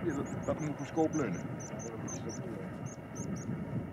dat moet voor scope leunen. Ja, dat is stabiel.